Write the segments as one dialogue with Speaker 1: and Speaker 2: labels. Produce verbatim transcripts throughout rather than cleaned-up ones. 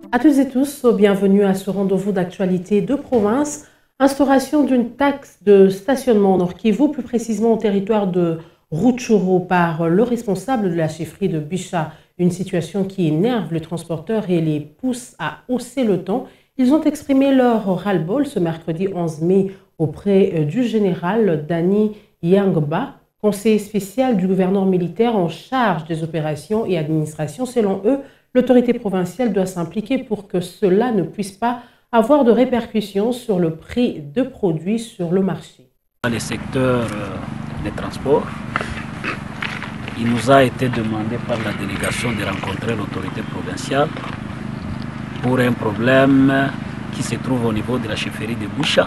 Speaker 1: À toutes et tous, bienvenue à ce rendez-vous d'actualité de province. Instauration d'une taxe de stationnement au Nord Kivu, plus précisément au territoire de Rutshuru par le responsable de la chefferie de Bicha. Une situation qui énerve les transporteurs et les pousse à hausser le ton. Ils ont exprimé leur ras-le-bol ce mercredi onze mai auprès du général Dani Yangba, conseiller spécial du gouverneur militaire en charge des opérations et administrations. Selon eux, l'autorité provinciale doit s'impliquer pour que cela ne puisse pas avoir de répercussions sur le prix de produits sur le marché.
Speaker 2: Dans le secteur des transports, il nous a été demandé par la délégation de rencontrer l'autorité provinciale pour un problème qui se trouve au niveau de la chefferie de Bicha.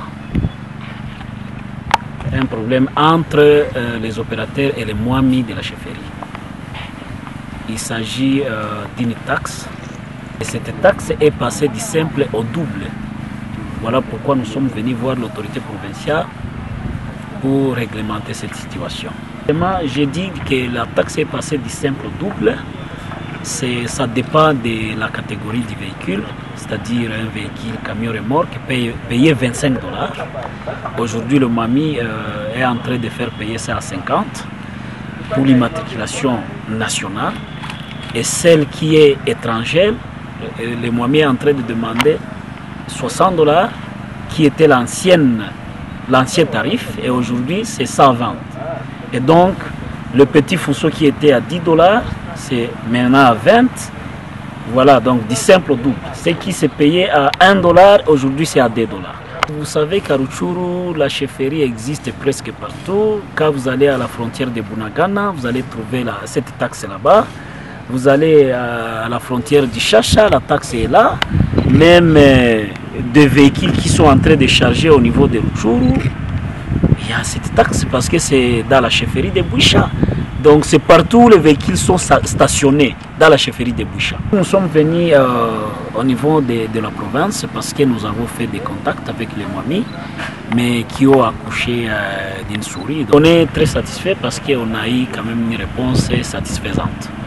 Speaker 2: Un problème entre euh, les opérateurs et les moamis de la chefferie. Il s'agit euh, d'une taxe et cette taxe est passée du simple au double. Voilà pourquoi nous sommes venus voir l'autorité provinciale pour réglementer cette situation. J'ai dit que la taxe est passée du simple au double. Ça dépend de la catégorie du véhicule, c'est-à-dire un véhicule camion-remorque paye, payé vingt-cinq dollars. Aujourd'hui, le MAMI euh, est en train de faire payer ça à cinquante pour l'immatriculation nationale. Et celle qui est étrangère, le MAMI est en train de demander soixante dollars, qui était l'ancienne, l'ancien tarif, et aujourd'hui c'est cent vingt. Et donc, le petit fourceau qui était à dix dollars, c'est maintenant à vingt. Voilà, donc du simple au double. Ce qui s'est payé à un dollar, aujourd'hui c'est à deux dollars. Vous savez qu'à Rutshuru, la chefferie existe presque partout. Quand vous allez à la frontière de Bunagana, vous allez trouver la, cette taxe là-bas. Vous allez à la frontière du Chacha, la taxe est là. Même euh, des véhicules qui sont en train de charger au niveau de Rutshuru, il y a cette taxe parce que c'est dans la chefferie de Bicha. Donc c'est partout où les véhicules sont stationnés dans la chefferie de Bicha. Nous sommes venus euh, au niveau de, de la province parce que nous avons fait des contacts avec les moamis, mais qui ont accouché euh, d'une souris. On est très satisfait parce qu'on a eu quand même une réponse satisfaisante.